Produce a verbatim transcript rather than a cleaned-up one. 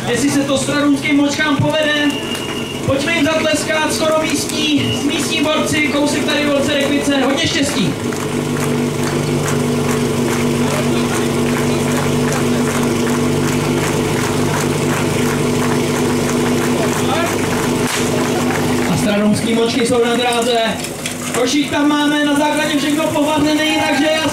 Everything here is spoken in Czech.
jestli se to stradunským močkám povede. Pojďme jim zatleskat, skoro místní, místní borci, kousek tady od Cerekvice, hodně štěstí. A stradunský močky jsou na dráze. Košík tam máme na základě všechno povaznený, takže